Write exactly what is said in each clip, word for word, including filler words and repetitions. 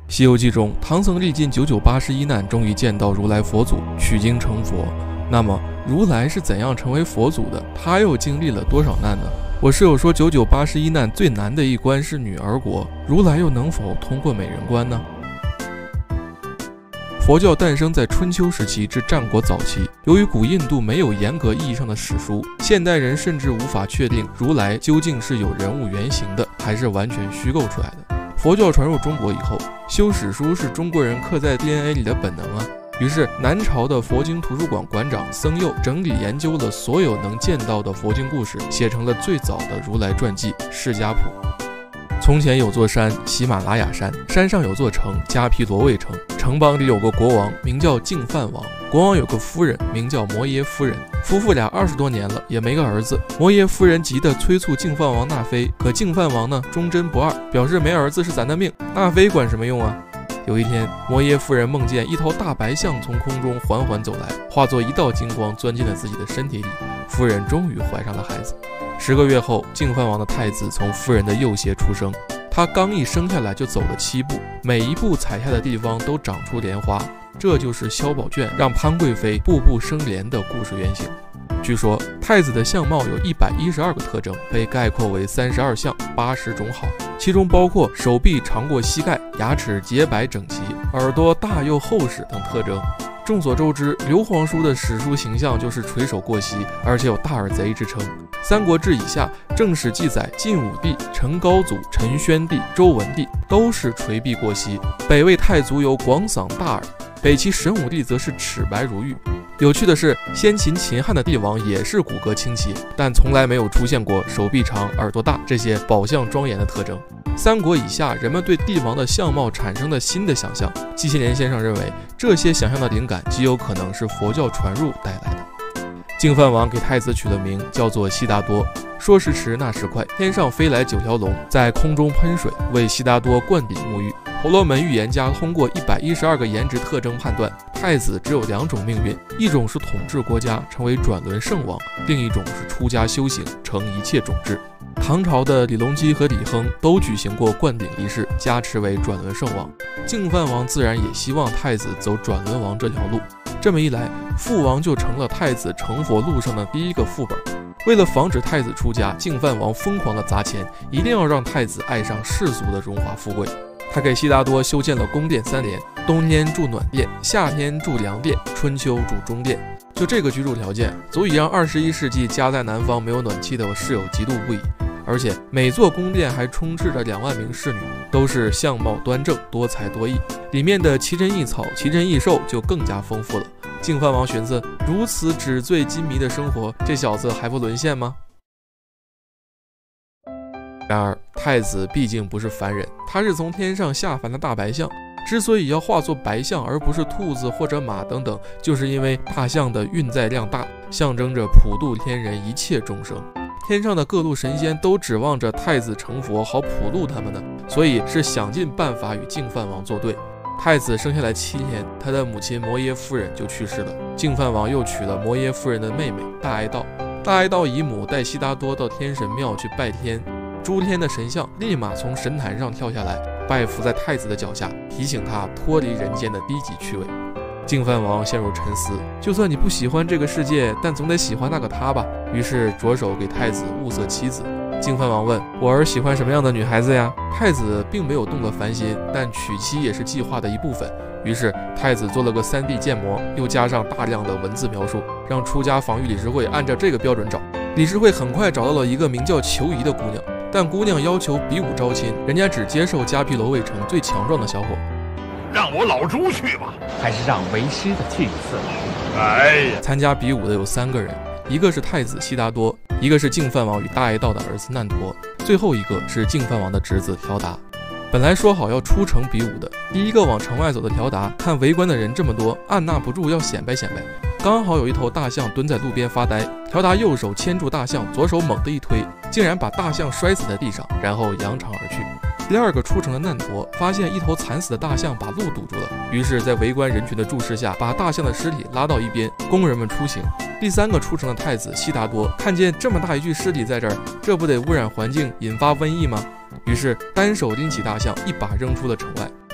西游记中，唐僧历尽九九八十一难，终于见到如来佛祖，取经成佛。那么，如来是怎样成为佛祖的？他又经历了多少难呢？我室友说，九九八十一难最难的一关是女儿国，如来又能否通过美人关呢？佛教诞生在春秋时期至战国早期，由于古印度没有严格意义上的史书，现代人甚至无法确定如来究竟是有人物原型的，还是完全虚构出来的。佛教传入中国以后，修史书是中国人刻在 D N A 里的本能啊。于是南朝的佛经图书馆馆长僧佑整理研究了所有能见到的佛经故事，写成了最早的如来传记《释迦谱》。从前有座山，喜马拉雅山，山上有座城，迦毗罗卫城。城邦里有个国王，名叫净饭王。国王有个夫人，名叫摩耶夫人。夫妇俩二十多年了，也没个儿子。摩耶夫人急得催促净饭王纳妃，可净饭王呢，忠贞不二，表示没儿子是咱的命，纳妃管什么用啊？有一天，摩耶夫人梦见一头大白象从空中缓缓走来，化作一道金光钻进了自己的身体里。夫人终于怀上了孩子。十个月后，净饭王的太子从夫人的右胁出生。他刚一生下来就走了七步，每一步踩下的地方都长出莲花，这就是萧宝卷让潘贵妃步步生莲的故事原型。据说太子的相貌有一百一十二个特征，被概括为三十二相八十种好，其中包括手臂长过膝盖，牙齿洁白整齐，耳朵大又厚实等特征。众所周知，刘皇叔的史书形象就是垂手过膝，而且有大耳贼之称。三国志以下正史记载，晋武帝、陈高祖、陈宣帝、周文帝都是垂臂过膝，北魏太祖有广嗓大耳，北齐神武帝则是齿白如玉。有趣的是，先秦秦汉的帝王也是骨骼清奇，但从来没有出现过手臂长、耳朵大这些宝相庄严的特征。三国以下，人们对帝王的相貌产生了新的想象。季羡林先生认为，这些想象的灵感极有可能是佛教传入带来的。净饭王给太子取了名叫做悉达多，说时迟那时快，天上飞来九条龙，在空中喷水，为悉达多灌顶沐浴。婆罗门预言家通过一百一十二个颜值特征判断，太子只有两种命运，一种是统治国家，成为转轮圣王，另一种是出家修行，成一切种智。唐朝的李隆基和李亨都举行过灌顶仪式，加持为转轮圣王。净饭王自然也希望太子走转轮王这条路，这么一来，父王就成了太子成佛路上的第一个副本。为了防止太子出家，净饭王疯狂的砸钱，一定要让太子爱上世俗的荣华富贵。他给悉达多修建了宫殿三连，冬天住暖殿，夏天住凉殿，春秋住中殿。就这个居住条件，足以让二十一世纪家在南方没有暖气的我室友嫉妒不已。而且每座宫殿还充斥着两万名侍女，都是相貌端正、多才多艺，里面的奇珍异草、奇珍异兽就更加丰富了。净饭王寻思，如此纸醉金迷的生活，这小子还不沦陷吗？然而太子毕竟不是凡人，他是从天上下凡的大白象。之所以要化作白象而不是兔子或者马等等，就是因为大象的运载量大，象征着普度天人一切众生。天上的各路神仙都指望着太子成佛，好普度他们呢，所以是想尽办法与净饭王作对。太子生下来七天，他的母亲摩耶夫人就去世了。净饭王又娶了摩耶夫人的妹妹大哀悼。大哀悼姨母带悉达多到天神庙去拜天，诸天的神像立马从神坛上跳下来，拜伏在太子的脚下，提醒他脱离人间的低级趣味。净饭王陷入沉思，就算你不喜欢这个世界，但总得喜欢那个他吧。于是着手给太子物色妻子。净饭王问：“我儿喜欢什么样的女孩子呀？”太子并没有动了凡心，但娶妻也是计划的一部分。于是太子做了个 三 D 建模，又加上大量的文字描述，让出家防御理事会按照这个标准找。理事会很快找到了一个名叫裘仪的姑娘，但姑娘要求比武招亲，人家只接受迦毗罗卫城最强壮的小伙。 让我老朱去吧， 还是让为师的去一次吧。 哎呀， 参加比武的有三个人，一个是太子悉达多，一个是净饭王与大哀悼的儿子难陀，最后一个是净饭王的侄子条达。本来说好要出城比武的，第一个往城外走的条达，看围观的人这么多，按捺不住要显摆显摆。刚好有一头大象蹲在路边发呆，条达右手牵住大象，左手猛地一推，竟然把大象摔死在地上，然后扬长而去。第二个出城的难陀发现一头惨死的大象把路堵住了，于是在围观人群的注视下，把大象的尸体拉到一边，供人们出行。第三个出城的太子悉达多看见这么大一具尸体在这儿，这不得污染环境，引发瘟疫吗？于是单手拎起大象，一把扔出了城外。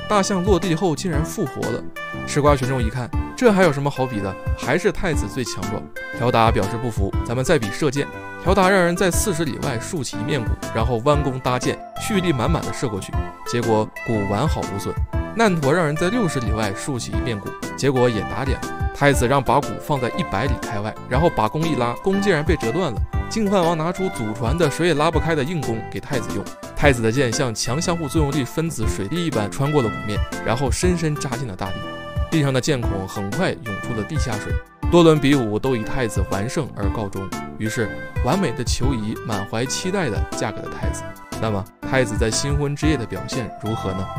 大象落地后竟然复活了。吃瓜群众一看，这还有什么好比的？还是太子最强壮。条达表示不服，咱们再比射箭。条达让人在四十里外竖起一面鼓，然后弯弓搭箭，蓄力满满的射过去，结果鼓完好无损。难陀让人在六十里外竖起一面鼓，结果也打点了。太子让把鼓放在一百里开外，然后把弓一拉，弓竟然被折断了。净饭王拿出祖传的谁也拉不开的硬弓给太子用，太子的箭像强相互作用力分子水滴一般穿过了鼓面，然后深深扎进了大地。地上的箭孔很快涌出了地下水。多轮比武都以太子完胜而告终，于是完美的球仪满怀期待地嫁给了太子。那么太子在新婚之夜的表现如何呢？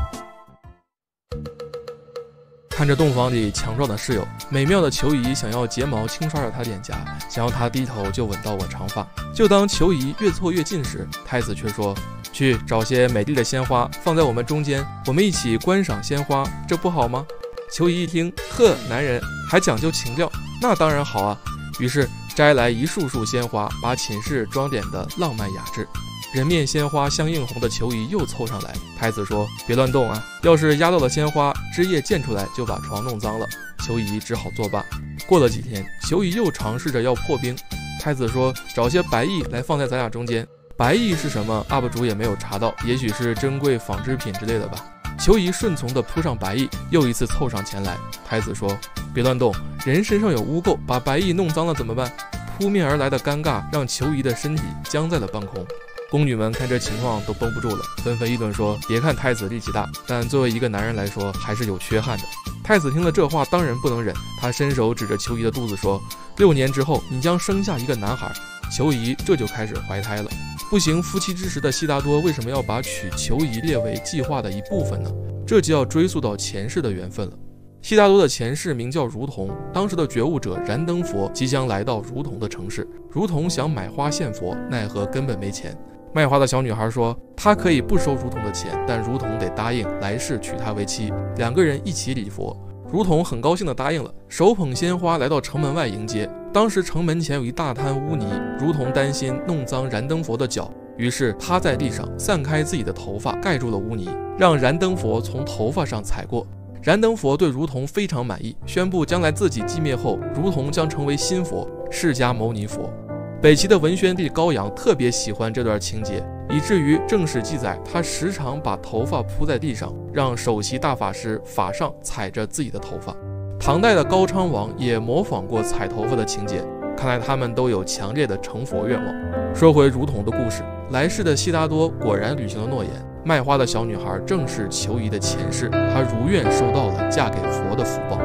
看着洞房里强壮的室友，美妙的球仪想要睫毛轻刷着他脸颊，想要他低头就吻到我长发。就当球仪越凑越近时，太子却说：“去找些美丽的鲜花放在我们中间，我们一起观赏鲜花，这不好吗？”球仪一听，呵，男人还讲究情调，那当然好啊。于是摘来一束束鲜花，把寝室装点的浪漫雅致。人面鲜花相映红的球仪又凑上来，太子说：“别乱动啊，要是压到了鲜花，汁液溅出来就把床弄脏了。”球仪只好作罢。过了几天，球仪又尝试着要破冰，太子说：“找些白蚁来放在咱俩中间。”白蚁是什么 ？U P 主也没有查到，也许是珍贵纺织品之类的吧。球仪顺从地扑上白蚁，又一次凑上前来。太子说：“别乱动，人身上有污垢，把白蚁弄脏了怎么办？”扑面而来的尴尬让球仪的身体僵在了半空。宫女们看这情况都绷不住了，纷纷议论说：“别看太子力气大，但作为一个男人来说，还是有缺憾的。”太子听了这话，当然不能忍，他伸手指着球仪的肚子说：“六年之后，你将生下一个男孩。”球仪这就开始怀胎了。不行夫妻之实的悉达多为什么要把娶球仪列为计划的一部分呢？这就要追溯到前世的缘分了。悉达多的前世名叫如同，当时的觉悟者燃灯佛即将来到如同的城市，如同想买花献佛，奈何根本没钱。卖花的小女孩说，她可以不收如同的钱，但如同得答应来世娶她为妻，两个人一起礼佛。如同很高兴地答应了，手捧鲜花来到城门外迎接。当时城门前有一大滩污泥，如同担心弄脏燃灯佛的脚，于是趴在地上散开自己的头发，盖住了污泥，让燃灯佛从头发上踩过。燃灯佛对如同非常满意，宣布将来自己寂灭后，如同将成为新佛，释迦牟尼佛。北齐的文宣帝高阳特别喜欢这段情节，以至于正史记载他时常把头发铺在地上，让首席大法师法上踩着自己的头发。唐代的高昌王也模仿过踩头发的情节，看来他们都有强烈的成佛愿望。说回如同的故事，来世的悉达多果然履行了诺言，卖花的小女孩正是球仪的前世，她如愿收到了嫁给佛的福报。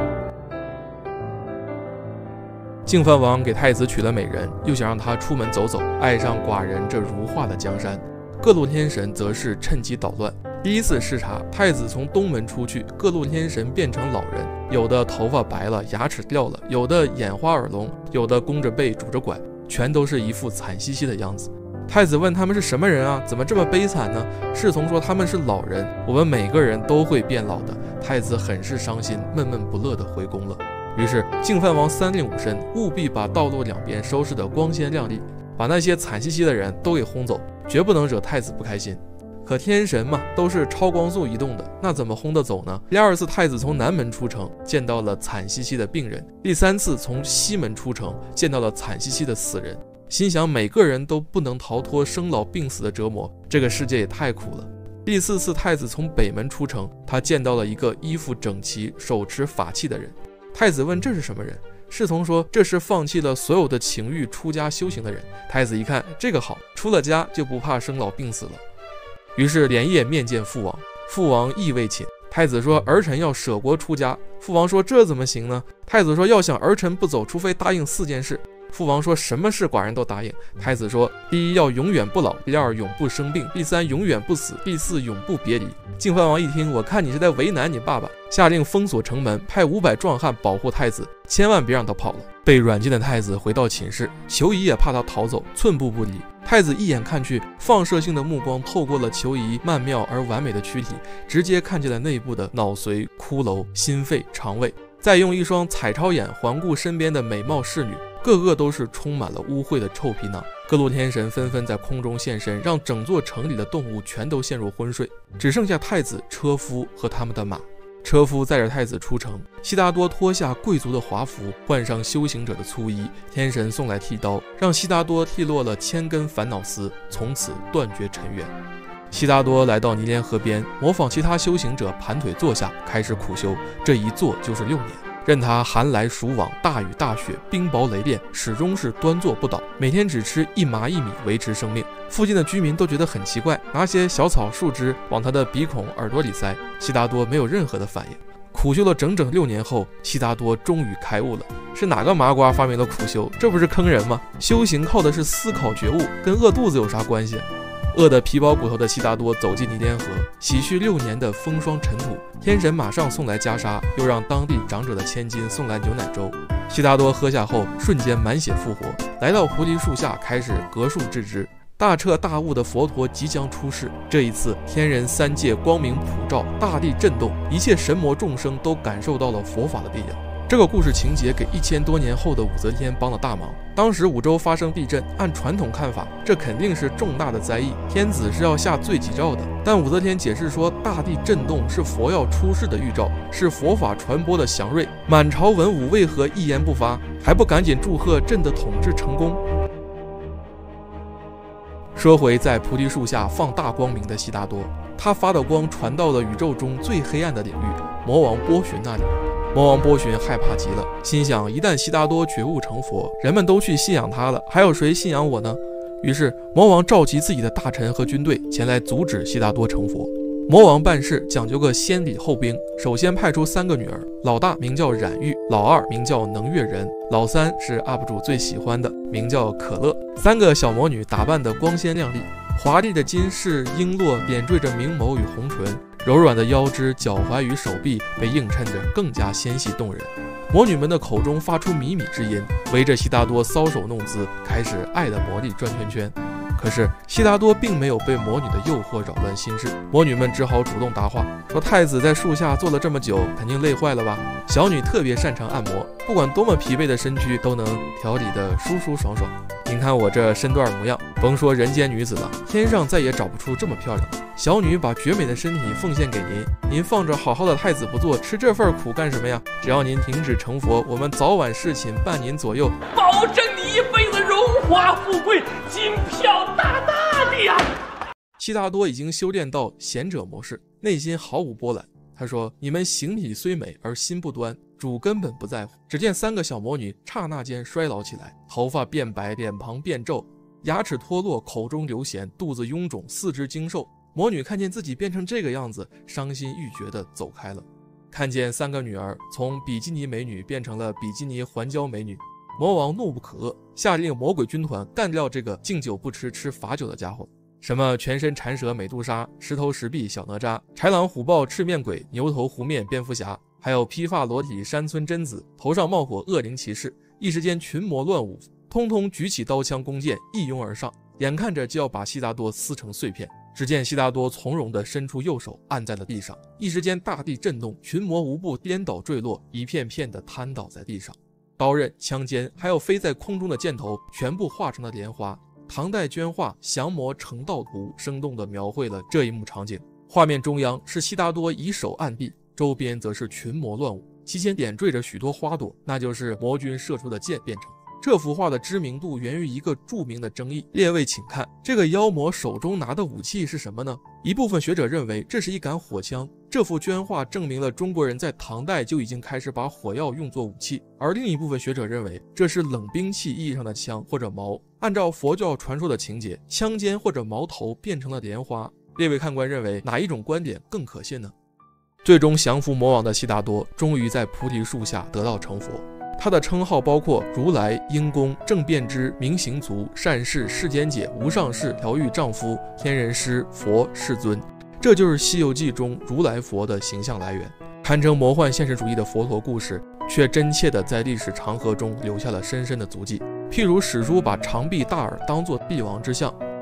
净饭王给太子娶了美人，又想让他出门走走，爱上寡人这如画的江山。各路天神则是趁机捣乱。第一次视察，太子从东门出去，各路天神变成老人，有的头发白了，牙齿掉了，有的眼花耳聋，有的弓着背拄着拐，全都是一副惨兮兮的样子。太子问他们是什么人啊？怎么这么悲惨呢？侍从说他们是老人，我们每个人都会变老的。太子很是伤心，闷闷不乐地回宫了。于是净饭王三令五申，务必把道路两边收拾得光鲜亮丽，把那些惨兮兮的人都给轰走，绝不能惹太子不开心。可天神嘛，都是超光速移动的，那怎么轰得走呢？第二次太子从南门出城，见到了惨兮兮的病人；第三次从西门出城，见到了惨兮兮的死人。心想每个人都不能逃脱生老病死的折磨，这个世界也太苦了。第四次太子从北门出城，他见到了一个衣服整齐、手持法器的人。太子问这是什么人？侍从说这是放弃了所有的情欲出家修行的人。太子一看这个好，出了家就不怕生老病死了。于是连夜面见父王，父王意未寝。太子说儿臣要舍国出家。父王说这怎么行呢？太子说要想儿臣不走，除非答应四件事。父王说什么事寡人都答应。太子说第一要永远不老，第二永不生病，第三永远不死，第四永不别离。净饭王一听，我看你是在为难你爸爸，下令封锁城门，派五百壮汉保护太子，千万别让他跑了。被软禁的太子回到寝室，球仪也怕他逃走，寸步不离。太子一眼看去，放射性的目光透过了球仪曼妙而完美的躯体，直接看见了内部的脑髓、骷髅、心肺、肠胃，再用一双彩超眼环顾身边的美貌侍女， 个个都是充满了污秽的臭皮囊。各路天神纷纷在空中现身，让整座城里的动物全都陷入昏睡，只剩下太子、车夫和他们的马。车夫载着太子出城，悉达多脱下贵族的华服，换上修行者的粗衣，天神送来剃刀，让悉达多剃落了千根烦恼丝，从此断绝尘缘。悉达多来到尼连河边，模仿其他修行者盘腿坐下，开始苦修，这一坐就是六年。任他寒来暑往，大雨大雪，冰雹雷电，始终是端坐不倒，每天只吃一麻一米维持生命。附近的居民都觉得很奇怪，拿些小草树枝往他的鼻孔耳朵里塞，悉达多没有任何的反应。苦修了整整六年后，悉达多终于开悟了。是哪个麻瓜发明了苦修？这不是坑人吗？修行靠的是思考觉悟，跟饿肚子有啥关系？饿得皮包骨头的悉达多走进尼连河，洗去六年的风霜尘土。天神马上送来袈裟，又让当地长者的千金送来牛奶粥。悉达多喝下后，瞬间满血复活，来到菩提树下，开始隔树致知。大彻大悟的佛陀即将出世，这一次天人三界光明普照，大地震动，一切神魔众生都感受到了佛法的力量。这个故事情节给一千多年后的武则天帮了大忙。当时五州发生地震，按传统看法，这肯定是重大的灾异，天子是要下罪己诏的。但武则天解释说，大地震动是佛要出世的预兆，是佛法传播的祥瑞。满朝文武为何一言不发，还不赶紧祝贺朕的统治成功？说回在菩提树下放大光明的悉达多，他发的光传到了宇宙中最黑暗的领域——魔王波旬那里。魔王波旬害怕极了，心想一旦悉达多觉悟成佛，人们都去信仰他了，还有谁信仰我呢？于是魔王召集自己的大臣和军队前来阻止悉达多成佛。魔王办事讲究个先礼后兵，首先派出三个女儿，老大名叫冉玉，老二名叫能悦人，老三是 U P 主最喜欢的，名叫可乐。三个小魔女打扮得光鲜亮丽，华丽的金饰璎珞点缀着明眸与红唇，柔软的腰肢、脚踝与手臂被映衬着更加纤细动人。魔女们的口中发出靡靡之音，围着悉达多搔首弄姿，开始爱的魔力转圈圈。可是悉达多并没有被魔女的诱惑扰乱心智，魔女们只好主动搭话，说太子在树下坐了这么久，肯定累坏了吧？小女特别擅长按摩，不管多么疲惫的身躯都能调理得舒舒爽爽。您看我这身段模样，甭说人间女子了，天上再也找不出这么漂亮的。小女把绝美的身体奉献给您，您放着好好的太子不做，吃这份苦干什么呀？只要您停止成佛，我们早晚侍寝伴您左右， 保证你一辈子荣华富贵，金票大大的呀！ 悉达多已经修炼到贤者模式，内心毫无波澜。他说：“你们形体虽美而心不端，主根本不在乎。”只见三个小魔女刹那间衰老起来，头发变白，脸庞变皱，牙齿脱落，口中流涎，肚子臃肿，四肢精瘦。魔女看见自己变成这个样子，伤心欲绝地走开了。看见三个女儿从比基尼美女变成了比基尼环礁美女，魔王怒不可遏，下令魔鬼军团干掉这个敬酒不吃吃罚酒的家伙。什么全身缠蛇美杜莎、石头石壁小哪吒、豺狼虎豹赤面鬼、牛头狐面蝙蝠侠，还有披发裸体山村贞子，头上冒火恶灵骑士，一时间群魔乱舞，通通举起刀枪弓箭一拥而上，眼看着就要把悉达多撕成碎片。只见悉达多从容地伸出右手按在了地上，一时间大地震动，群魔无不颠倒坠落，一片片地瘫倒在地上。刀刃、枪尖还有飞在空中的箭头全部化成了莲花。唐代绢画《降魔成道图》生动地描绘了这一幕场景。画面中央是悉达多以手按地，周边则是群魔乱舞，其间点缀着许多花朵，那就是魔君射出的箭变成。这幅画的知名度源于一个著名的争议，列位请看，这个妖魔手中拿的武器是什么呢？一部分学者认为这是一杆火枪，这幅绢画证明了中国人在唐代就已经开始把火药用作武器，而另一部分学者认为这是冷兵器意义上的枪或者矛。按照佛教传说的情节，枪尖或者矛头变成了莲花，列位看官认为哪一种观点更可信呢？最终降服魔王的悉达多终于在菩提树下得道成佛。他的称号包括如来、应公、正遍知、明行足、善士、世间解、无上士、调御丈夫、天人师、佛、世尊。这就是《西游记》中如来佛的形象来源。堪称魔幻现实主义的佛陀故事，却真切地在历史长河中留下了深深的足迹。譬如史书把长臂大耳当作帝王之相，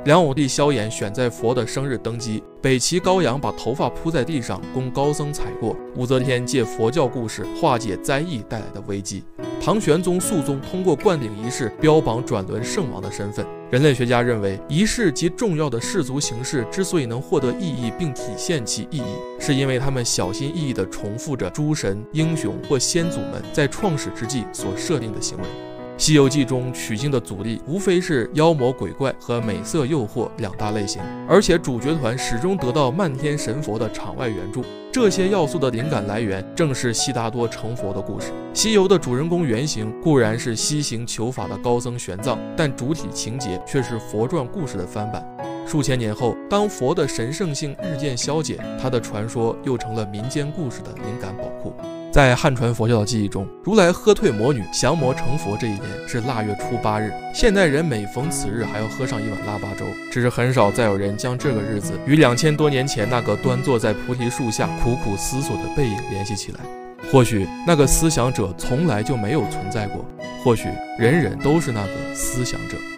梁武帝萧衍选在佛的生日登基，北齐高阳把头发铺在地上供高僧踩过，武则天借佛教故事化解灾异带来的危机，唐玄宗肃宗通过灌顶仪式标榜转轮圣王的身份。人类学家认为，仪式及重要的氏族形式之所以能获得意义并体现其意义，是因为他们小心翼翼地重复着诸神、英雄或先祖们在创始之际所设定的行为。《西游记》中取经的阻力无非是妖魔鬼怪和美色诱惑两大类型，而且主角团始终得到漫天神佛的场外援助。这些要素的灵感来源正是悉达多成佛的故事。西游的主人公原型固然是西行求法的高僧玄奘，但主体情节却是佛传故事的翻版。数千年后，当佛的神圣性日渐消解，他的传说又成了民间故事的灵感宝库。在汉传佛教的记忆中，如来喝退魔女降魔成佛这一年是腊月初八日，现代人每逢此日还要喝上一碗腊八粥，只是很少再有人将这个日子与两千多年前那个端坐在菩提树下苦苦思索的背影联系起来。或许那个思想者从来就没有存在过，或许人人都是那个思想者。